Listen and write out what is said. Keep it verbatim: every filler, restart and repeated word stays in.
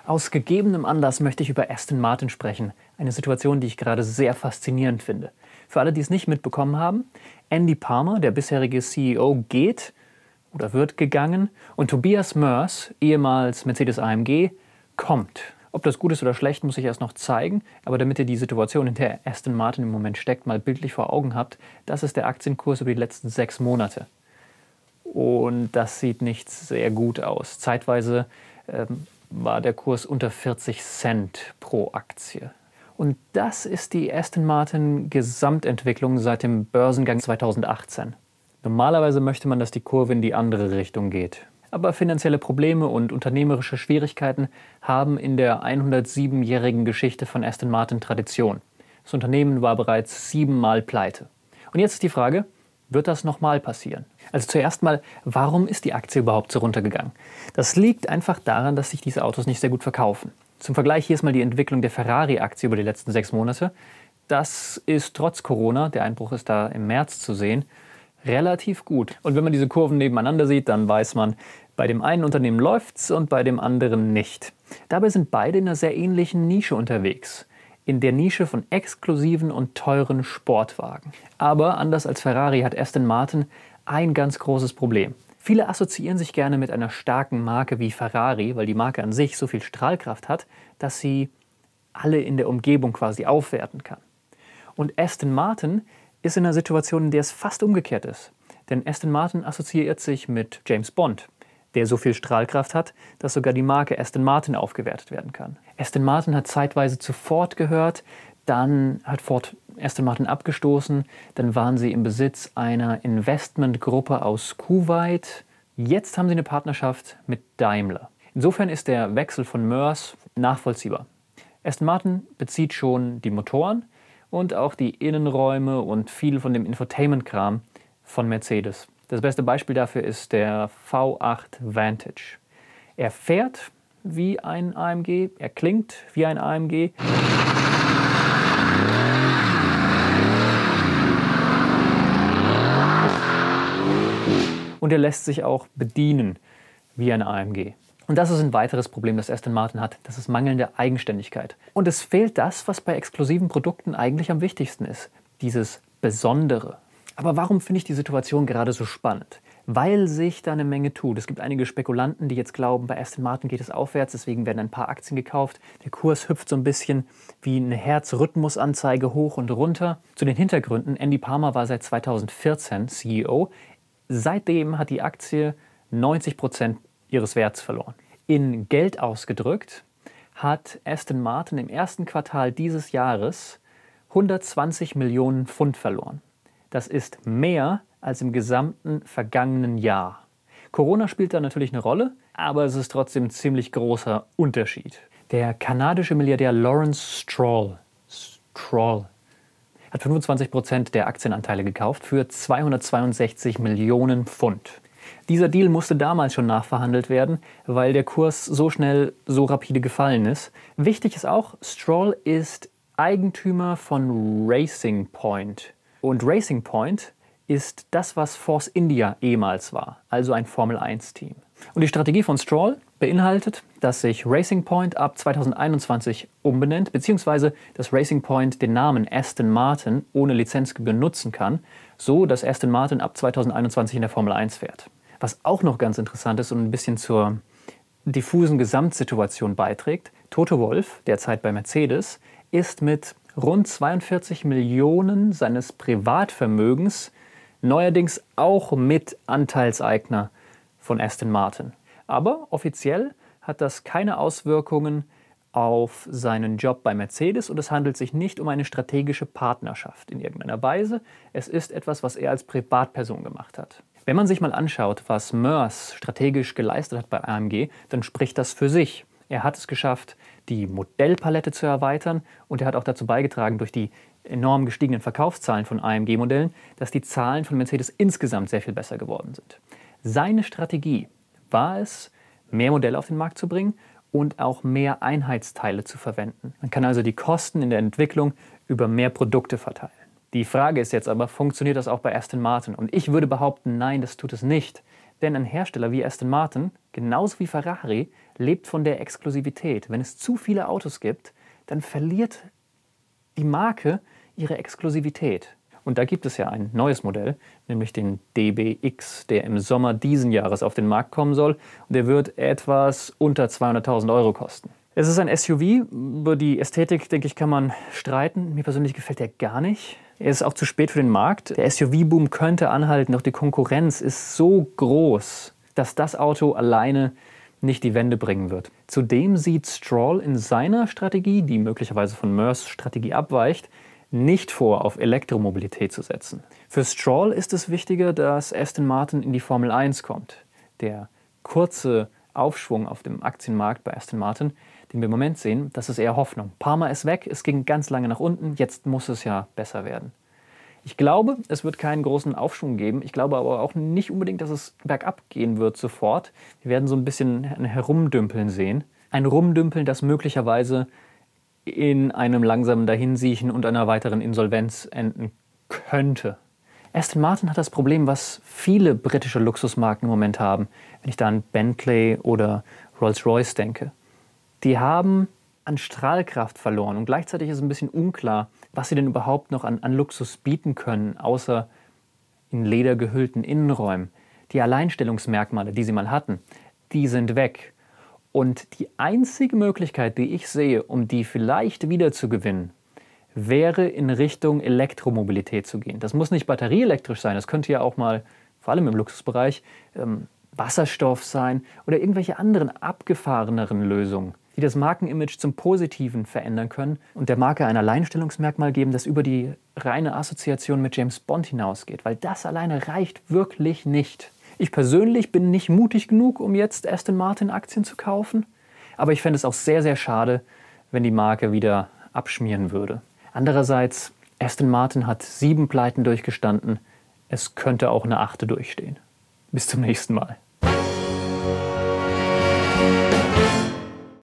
Aus gegebenem Anlass möchte ich über Aston Martin sprechen. Eine Situation, die ich gerade sehr faszinierend finde. Für alle, die es nicht mitbekommen haben, Andy Palmer, der bisherige C E O, geht oder wird gegangen und Tobias Moers, ehemals Mercedes A M G, kommt. Ob das gut ist oder schlecht, muss ich erst noch zeigen. Aber damit ihr die Situation, in der Aston Martin im Moment steckt, mal bildlich vor Augen habt, das ist der Aktienkurs über die letzten sechs Monate. Und das sieht nicht sehr gut aus. Zeitweise ähm, war der Kurs unter vierzig Cent pro Aktie. Und das ist die Aston Martin Gesamtentwicklung seit dem Börsengang zweitausendachtzehn. Normalerweise möchte man, dass die Kurve in die andere Richtung geht. Aber finanzielle Probleme und unternehmerische Schwierigkeiten haben in der hundertsiebenjährigen Geschichte von Aston Martin Tradition. Das Unternehmen war bereits siebenmal pleite. Und jetzt ist die Frage, wird das nochmal passieren? Also zuerst mal, warum ist die Aktie überhaupt so runtergegangen? Das liegt einfach daran, dass sich diese Autos nicht sehr gut verkaufen. Zum Vergleich hier ist mal die Entwicklung der Ferrari-Aktie über die letzten sechs Monate. Das ist trotz Corona, der Einbruch ist da im März zu sehen, relativ gut. Und wenn man diese Kurven nebeneinander sieht, dann weiß man, bei dem einen Unternehmen läuft's und bei dem anderen nicht. Dabei sind beide in einer sehr ähnlichen Nische unterwegs. In der Nische von exklusiven und teuren Sportwagen. Aber anders als Ferrari hat Aston Martin ein ganz großes Problem. Viele assoziieren sich gerne mit einer starken Marke wie Ferrari, weil die Marke an sich so viel Strahlkraft hat, dass sie alle in der Umgebung quasi aufwerten kann. Und Aston Martin ist in einer Situation, in der es fast umgekehrt ist. Denn Aston Martin assoziiert sich mit James Bond, der so viel Strahlkraft hat, dass sogar die Marke Aston Martin aufgewertet werden kann. Aston Martin hat zeitweise zu Ford gehört, dann hat Ford Aston Martin abgestoßen, dann waren sie im Besitz einer Investmentgruppe aus Kuwait. Jetzt haben sie eine Partnerschaft mit Daimler. Insofern ist der Wechsel von Moers nachvollziehbar. Aston Martin bezieht schon die Motoren und auch die Innenräume und viel von dem Infotainment-Kram von Mercedes. Das beste Beispiel dafür ist der V acht Vantage. Er fährt wie ein A M G, er klingt wie ein A M G. Und er lässt sich auch bedienen wie ein A M G. Und das ist ein weiteres Problem, das Aston Martin hat. Das ist mangelnde Eigenständigkeit. Und es fehlt das, was bei exklusiven Produkten eigentlich am wichtigsten ist. Dieses Besondere. Aber warum finde ich die Situation gerade so spannend? Weil sich da eine Menge tut. Es gibt einige Spekulanten, die jetzt glauben, bei Aston Martin geht es aufwärts, deswegen werden ein paar Aktien gekauft. Der Kurs hüpft so ein bisschen wie eine Herzrhythmusanzeige hoch und runter. Zu den Hintergründen, Andy Palmer war seit zweitausendvierzehn C E O. Seitdem hat die Aktie neunzig Prozent ihres Werts verloren. In Geld ausgedrückt hat Aston Martin im ersten Quartal dieses Jahres hundertzwanzig Millionen Pfund verloren. Das ist mehr als im gesamten vergangenen Jahr. Corona spielt da natürlich eine Rolle, aber es ist trotzdem ein ziemlich großer Unterschied. Der kanadische Milliardär Lawrence Stroll, Stroll hat fünfundzwanzig Prozent der Aktienanteile gekauft für zweihundertzweiundsechzig Millionen Pfund. Dieser Deal musste damals schon nachverhandelt werden, weil der Kurs so schnell, so rapide gefallen ist. Wichtig ist auch, Stroll ist Eigentümer von Racing Point. Und Racing Point ist das, was Force India ehemals war, also ein Formel eins Team. Und die Strategie von Stroll beinhaltet, dass sich Racing Point ab zweitausendeinundzwanzig umbenennt, beziehungsweise dass Racing Point den Namen Aston Martin ohne Lizenzgebühr nutzen kann, so dass Aston Martin ab zweitausendeinundzwanzig in der Formel eins fährt. Was auch noch ganz interessant ist und ein bisschen zur diffusen Gesamtsituation beiträgt, Toto Wolff, derzeit bei Mercedes, ist mit rund zweiundvierzig Millionen seines Privatvermögens neuerdings auch mit Anteilseigner von Aston Martin. Aber offiziell hat das keine Auswirkungen auf seinen Job bei Mercedes und es handelt sich nicht um eine strategische Partnerschaft in irgendeiner Weise. Es ist etwas, was er als Privatperson gemacht hat. Wenn man sich mal anschaut, was Moers strategisch geleistet hat bei A M G, dann spricht das für sich. Er hat es geschafft, die Modellpalette zu erweitern und er hat auch dazu beigetragen, durch die enorm gestiegenen Verkaufszahlen von A M G-Modellen, dass die Zahlen von Mercedes insgesamt sehr viel besser geworden sind. Seine Strategie war es, mehr Modelle auf den Markt zu bringen und auch mehr Einheitsteile zu verwenden. Man kann also die Kosten in der Entwicklung über mehr Produkte verteilen. Die Frage ist jetzt aber, funktioniert das auch bei Aston Martin? Und ich würde behaupten, nein, das tut es nicht. Denn ein Hersteller wie Aston Martin, genauso wie Ferrari, lebt von der Exklusivität. Wenn es zu viele Autos gibt, dann verliert die Marke ihre Exklusivität. Und da gibt es ja ein neues Modell, nämlich den D B X, der im Sommer diesen Jahres auf den Markt kommen soll. Und der wird etwas unter zweihunderttausend Euro kosten. Es ist ein S U V. Über die Ästhetik, denke ich, kann man streiten. Mir persönlich gefällt der gar nicht. Er ist auch zu spät für den Markt. Der S U V-Boom könnte anhalten, doch die Konkurrenz ist so groß, dass das Auto alleine nicht die Wende bringen wird. Zudem sieht Stroll in seiner Strategie, die möglicherweise von Mörs Strategie abweicht, nicht vor, auf Elektromobilität zu setzen. Für Stroll ist es wichtiger, dass Aston Martin in die Formel eins kommt. Der kurze Aufschwung auf dem Aktienmarkt bei Aston Martin, den wir im Moment sehen, das ist eher Hoffnung. Parma ist weg, es ging ganz lange nach unten, jetzt muss es ja besser werden. Ich glaube, es wird keinen großen Aufschwung geben. Ich glaube aber auch nicht unbedingt, dass es bergab gehen wird sofort. Wir werden so ein bisschen ein Herumdümpeln sehen. Ein Rumdümpeln, das möglicherweise in einem langsamen Dahinsiechen und einer weiteren Insolvenz enden könnte. Aston Martin hat das Problem, was viele britische Luxusmarken im Moment haben, wenn ich da an Bentley oder Rolls-Royce denke. Die haben an Strahlkraft verloren und gleichzeitig ist es ein bisschen unklar, was sie denn überhaupt noch an, an Luxus bieten können, außer in Leder gehüllten Innenräumen. Die Alleinstellungsmerkmale, die sie mal hatten, die sind weg. Und die einzige Möglichkeit, die ich sehe, um die vielleicht wiederzugewinnen, wäre in Richtung Elektromobilität zu gehen. Das muss nicht batterieelektrisch sein, das könnte ja auch mal, vor allem im Luxusbereich, ähm, Wasserstoff sein oder irgendwelche anderen abgefahreneren Lösungen, die das Markenimage zum Positiven verändern können und der Marke ein Alleinstellungsmerkmal geben, das über die reine Assoziation mit James Bond hinausgeht, weil das alleine reicht wirklich nicht. Ich persönlich bin nicht mutig genug, um jetzt Aston Martin Aktien zu kaufen, aber ich fände es auch sehr, sehr schade, wenn die Marke wieder abschmieren würde. Andererseits, Aston Martin hat sieben Pleiten durchgestanden, es könnte auch eine achte durchstehen. Bis zum nächsten Mal.